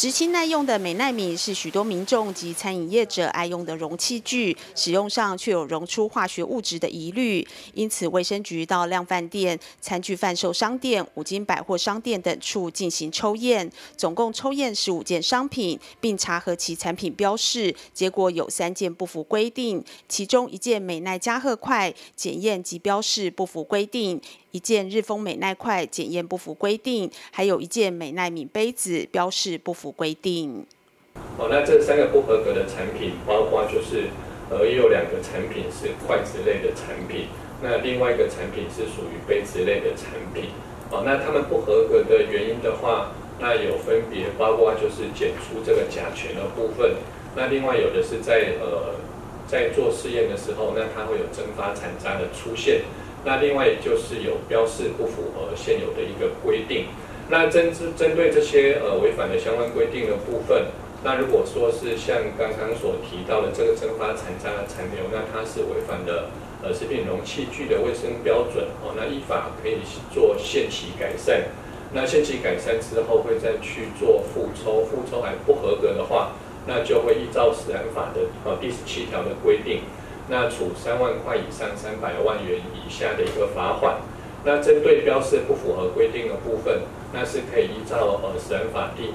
直清耐用的美奈米是许多民众及餐饮业者爱用的容器具，使用上却有溶出化学物质的疑虑，因此卫生局到量贩店、餐具贩售商店、五金百货商店等处进行抽验，总共抽验15件商品，并查核其产品标示，结果有3件不符规定，其中1件美奈加贺筷检验及标示不符规定，1件日丰美奈筷检验不符规定，还有1件美奈米杯子标示不符规定。 那这3个不合格的产品，包括就是也有2个产品是筷子类的产品，那另外一个产品是属于杯子类的产品。那它们不合格的原因的话，那有分别包括就是检出这个甲醛的部分，那另外有的是在做试验的时候，那它会有蒸发残渣的出现。那另外就是有标示不符合现有的一个规定。那针对这些违反的相关规定的部分，那如果说是像刚刚所提到的这个蒸发残渣的残留，那它是违反了食品容器具的卫生标准，那依法可以做限期改善。那限期改善之后会再去做复抽，复抽还不合格的话，那就会依照食安法的第17条的规定，那处3万块以上300万元以下的一个罚款。那针对标示不符合规定的部分，那是可以依照食安法第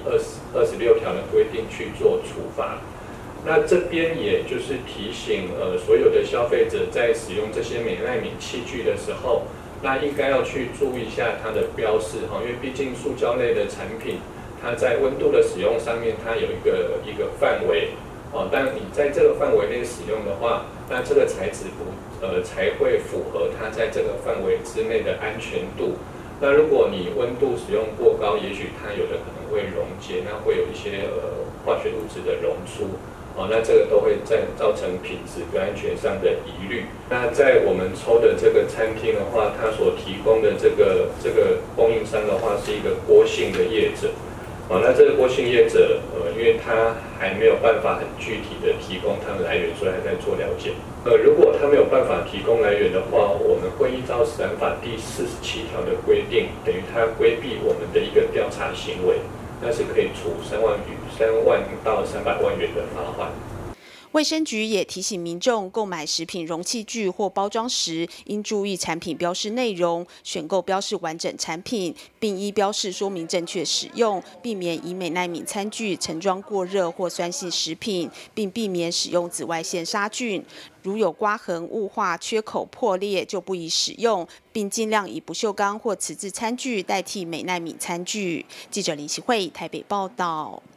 26条的规定去做处罚。那这边也就是提醒所有的消费者在使用这些美奈米器具的时候，那应该要去注意一下它的标示，因为毕竟塑胶类的产品，它在温度的使用上面，它有一个范围。但你在这个范围内使用的话，那这个材质才会符合它在这个范围之内的安全度。那如果你温度使用过高，也许它有的可能会溶解，那会有一些化学物质的溶出，那这个都会造成品质跟安全上的疑虑。那在我们抽的这个餐厅的话，它所提供的这个供应商的话是一个郭姓的业者。那这个郭姓业者，因为他还没有办法很具体的提供它的来源，所以还在做了解。如果他没有办法提供来源的话，我们会依照食安法第47条的规定，等于他规避我们的一个调查行为，那是可以处3万到300万元的罚款。 卫生局也提醒民众购买食品容器具或包装时，应注意产品标示内容，选购标示完整产品，并依标示说明正确使用，避免以美奈米餐具盛装过热或酸性食品，并避免使用紫外线杀菌。如有刮痕、雾化、缺口、破裂，就不宜使用，并尽量以不锈钢或瓷质餐具代替美奈米餐具。记者林希慧台北报道。